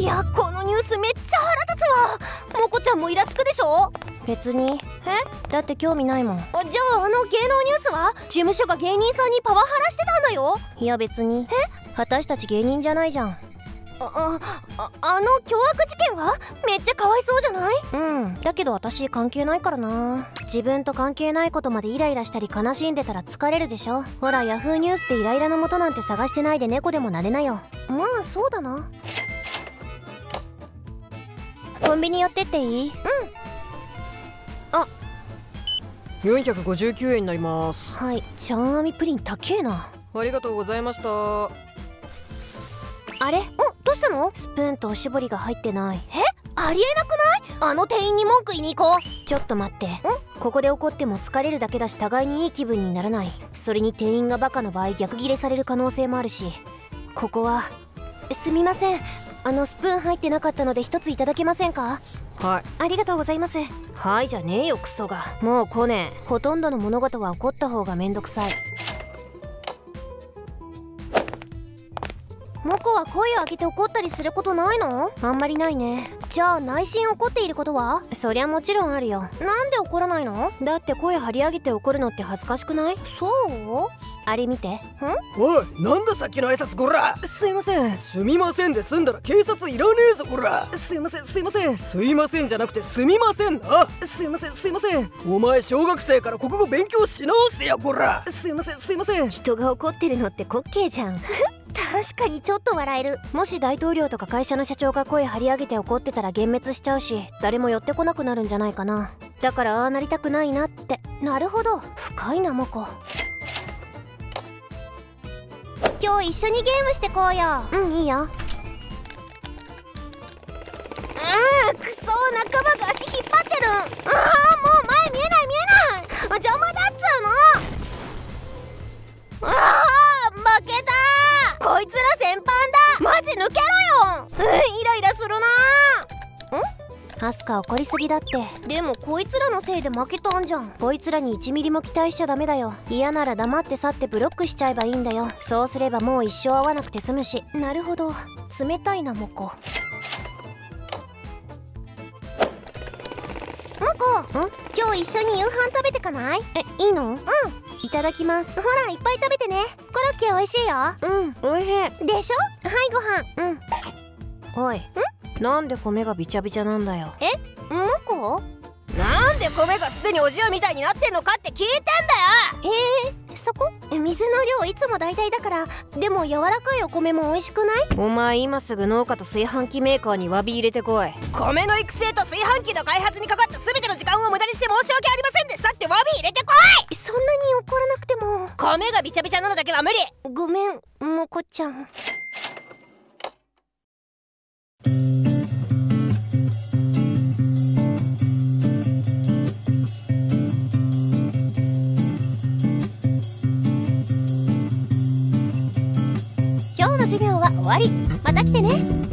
いや、このニュースめっちゃ腹立つわ。モコちゃんもイラつくでしょ。 別に。だって興味ないもん。 じゃあ芸能ニュースは事務所が芸人さんにパワハラしてたんだよ。 いや別に。私たち芸人じゃないじゃん。 あの凶悪事件はめっちゃかわいそうじゃない？ だけど私関係ないからな。自分と関係ないことまでイライラしたり悲しんでたら疲れるでしょ。ほらヤフーニュースでイライラの元なんて探してないで猫でも撫でなよ。 まあそうだな。 コンビニ寄ってっていい？ あ、459円になります。 はい。ちゃんあみプリン高えな。 ありがとうございました。 あれ？ どうしたの？ スプーンとおしぼりが入ってない。 ありえなくない？あの店員に文句言いに行こう。 ちょっと待って。ここで怒っても疲れるだけだし互いにいい気分にならない。それに店員がバカの場合逆ギレされる可能性もあるし、ここは。すみません、スプーン入ってなかったので一ついただけませんか？ はい。 ありがとうございます。はいじゃねえよクソが。もう来ねえ。ほとんどの物事は怒った方がめんどくさい。 モコは声を上げて怒ったりすることないの？ あんまりないね。 じゃあ内心怒っていることは？ そりゃもちろんあるよ。 なんで怒らないの？ だって声張り上げて怒るのって恥ずかしくない？ そう？ あれ見て。 おい、なんださっきの挨拶こら。 すいません。 すみませんで済んだら警察いらねえぞこら。 すいませんすいません。 すいませんじゃなくてすみませんな。 すいませんすいません。 お前小学生から国語勉強し直せやこら。 すいませんすいません。人が怒ってるのって滑稽じゃん。 確かにちょっと笑える。 もし大統領とか会社の社長が声張り上げて怒ってたら幻滅しちゃうし、誰も寄ってこなくなるんじゃないかな。だからああなりたくないなって。 なるほど。 深いなモコ。 今日一緒にゲームしてこうよ。 いいよ。 くそ、仲間が足引っ張ってる。もう前見えない邪魔だっつーの。負けた。こいつら戦犯だ。マジ抜けろよ。イライラするな。 アスカ怒りすぎだって。 でもこいつらのせいで負けたんじゃん。 こいつらに1ミリも期待しちゃダメだよ。嫌なら黙って去ってブロックしちゃえばいいんだよ。そうすればもう一生会わなくて済むし。 なるほど。冷たいなモコ。今日一緒に夕飯食べてかない？ いいの？いただきます。 ほらいっぱい食べてね。コロッケ美味しいよ。 おいしい。 でしょ？はいご飯。 おい。なんで米がびちゃびちゃなんだよ。 モコ？ なんで米がすでにお塩みたいになってんのかって聞いてんだよ。 そこ？水の量いつも大体だから。でも柔らかいお米も美味しくない？ お前今すぐ農家と炊飯器メーカーに詫び入れてこい。 米の育成と炊飯器の開発にかかった全ての時間を無駄にして申し訳ありませんでしたって詫び入れてこい。 そんなに怒らなくても。 米がびちゃびちゃなのだけは無理。 ごめんモコちゃん。今日の授業は終わり。また来てね。